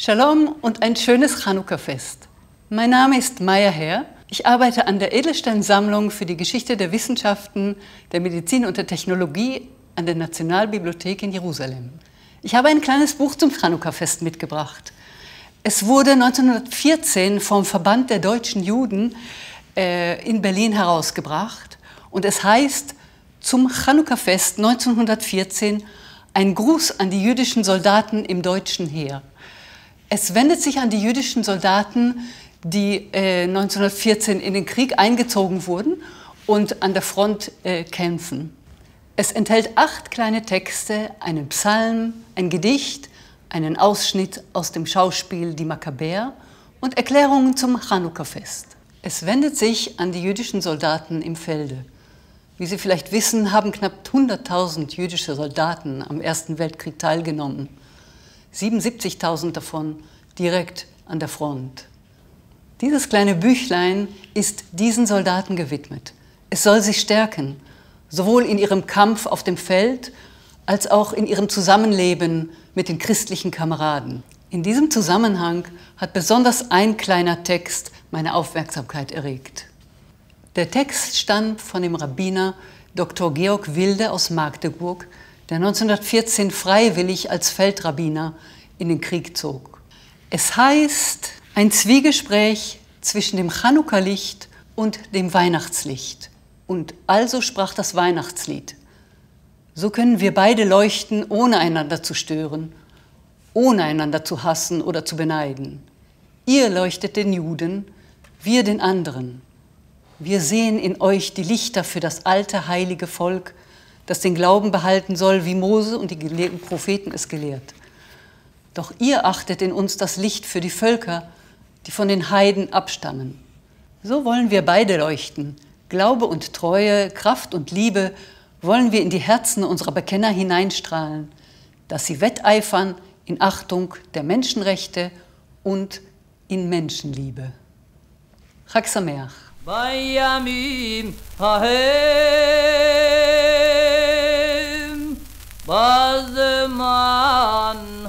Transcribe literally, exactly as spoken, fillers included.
Shalom und ein schönes Chanukka-Fest. Mein Name ist Maya Herr. Ich arbeite an der Edelstein-Sammlung für die Geschichte der Wissenschaften, der Medizin und der Technologie an der Nationalbibliothek in Jerusalem. Ich habe ein kleines Buch zum Chanukka-Fest mitgebracht. Es wurde neunzehnhundertvierzehn vom Verband der deutschen Juden äh, in Berlin herausgebracht und es heißt zum Chanukka-Fest neunzehnhundertvierzehn ein Gruß an die jüdischen Soldaten im deutschen Heer. Es wendet sich an die jüdischen Soldaten, die äh, neunzehnhundertvierzehn in den Krieg eingezogen wurden und an der Front äh, kämpfen. Es enthält acht kleine Texte, einen Psalm, ein Gedicht, einen Ausschnitt aus dem Schauspiel Die Makkabäer und Erklärungen zum Chanukka-Fest. Es wendet sich an die jüdischen Soldaten im Felde. Wie Sie vielleicht wissen, haben knapp hunderttausend jüdische Soldaten am Ersten Weltkrieg teilgenommen. siebenundsiebzigtausend davon direkt an der Front. Dieses kleine Büchlein ist diesen Soldaten gewidmet. Es soll sie stärken, sowohl in ihrem Kampf auf dem Feld als auch in ihrem Zusammenleben mit den christlichen Kameraden. In diesem Zusammenhang hat besonders ein kleiner Text meine Aufmerksamkeit erregt. Der Text stammt von dem Rabbiner Doktor Georg Wilde aus Magdeburg, der neunzehnhundertvierzehn freiwillig als Feldrabbiner in den Krieg zog. Es heißt, ein Zwiegespräch zwischen dem Chanukka-Licht und dem Weihnachtslicht. Und also sprach das Weihnachtslied. So können wir beide leuchten, ohne einander zu stören, ohne einander zu hassen oder zu beneiden. Ihr leuchtet den Juden, wir den anderen. Wir sehen in euch die Lichter für das alte, heilige Volk, das den Glauben behalten soll, wie Mose und die Propheten es gelehrt. Doch ihr achtet in uns das Licht für die Völker, die von den Heiden abstammen. So wollen wir beide leuchten. Glaube und Treue, Kraft und Liebe wollen wir in die Herzen unserer Bekenner hineinstrahlen, dass sie wetteifern in Achtung der Menschenrechte und in Menschenliebe. Chag Sameach. בימים ההם בזמן